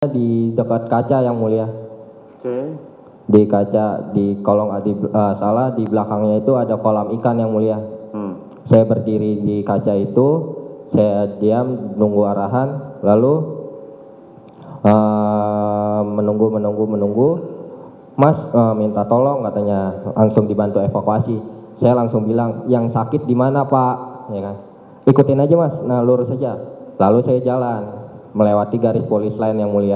Di dekat kaca yang mulia. Oke. Di kaca, di kolong di belakangnya itu ada kolam ikan yang mulia. Saya berdiri di kaca itu, saya diam nunggu arahan, lalu menunggu. Mas minta tolong katanya, langsung dibantu evakuasi. Saya langsung bilang, yang sakit di mana Pak? Ya kan? Ikutin aja Mas, nah lurus saja. Lalu saya jalan melewati garis polis lain yang mulia.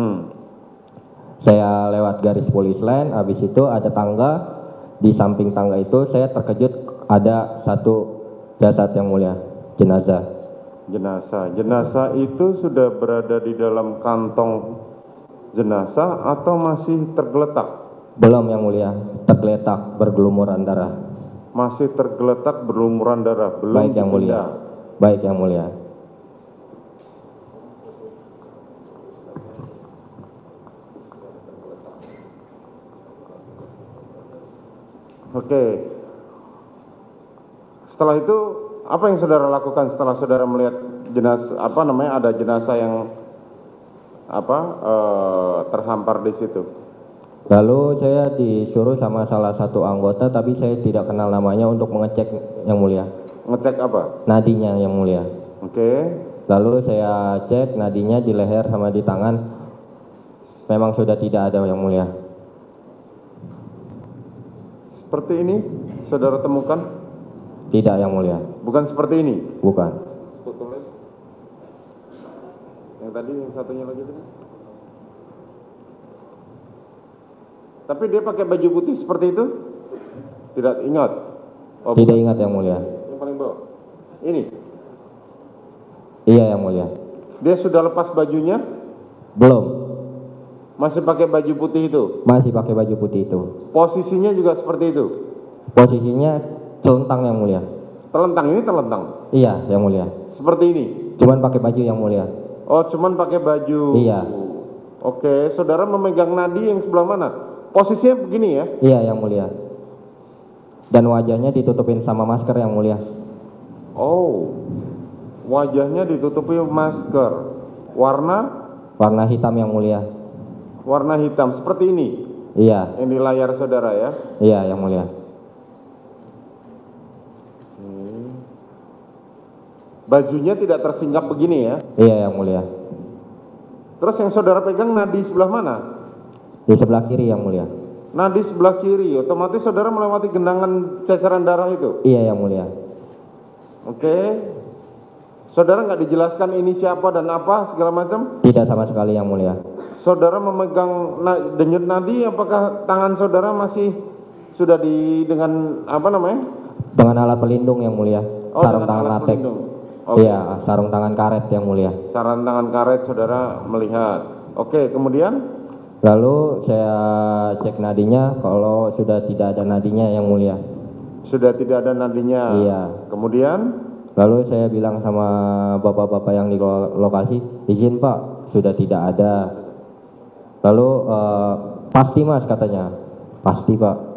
Saya lewat garis polis lain, habis itu ada tangga. Di samping tangga itu saya terkejut ada satu jasad yang mulia, jenazah. Jenazah itu sudah berada di dalam kantong jenazah atau masih tergeletak? Belum yang mulia, tergeletak bergelumuran darah. Masih tergeletak berlumuran darah, belum. Baik yang mulia. Baik yang mulia. Oke. Setelah itu apa yang saudara lakukan setelah saudara melihat jenazah ada jenazah yang terhampar di situ? Lalu saya disuruh sama salah satu anggota, tapi saya tidak kenal namanya, untuk mengecek yang mulia. Ngecek apa? Nadinya yang mulia. Oke. Lalu saya cek nadinya di leher sama di tangan, memang sudah tidak ada yang mulia. Seperti ini saudara temukan? Tidak yang mulia. Bukan seperti ini? Bukan. Tulis. Yang tadi, yang satunya lagi tadi. Tapi dia pakai baju putih seperti itu? Tidak ingat? Oh, tidak ingat yang mulia. Yang paling bawah? Ini? Iya yang mulia. Dia sudah lepas bajunya? Belum. Masih pakai baju putih itu? Masih pakai baju putih itu. Posisinya juga seperti itu? Posisinya celentang yang mulia. Telentang, ini telentang? Iya yang mulia. Seperti ini? Cuman pakai baju yang mulia. Oh, cuman pakai baju. Iya. Oke, saudara memegang nadi yang sebelah mana? Posisinya begini ya? Iya yang mulia. Dan wajahnya ditutupin sama masker yang mulia. Oh, wajahnya ditutupi masker. Warna? Warna hitam yang mulia. Warna hitam seperti ini? Iya. Yang di layar saudara ya? Iya yang mulia. Bajunya tidak tersinggap begini ya? Iya yang mulia. Terus yang saudara pegang nadi sebelah mana? Di sebelah kiri yang mulia. Nadi sebelah kiri, otomatis saudara melewati genangan ceceran darah itu? Iya yang mulia. Oke. Saudara nggak dijelaskan ini siapa dan apa segala macam? Tidak sama sekali yang mulia. Saudara memegang denyut nadi, apakah tangan saudara masih sudah dengan apa namanya? Dengan alat pelindung yang mulia. Oh, sarung dengan tangan alat latex. pelindung. Okay. Iya, sarung tangan karet yang mulia. Sarung tangan karet saudara melihat. Oke, kemudian? Lalu saya cek nadinya, kalau sudah tidak ada nadinya yang mulia. Sudah tidak ada nadinya? Iya. Kemudian? Lalu saya bilang sama bapak-bapak yang di lokasi, izin Pak, sudah tidak ada. Lalu pasti Mas katanya. Pasti Pak.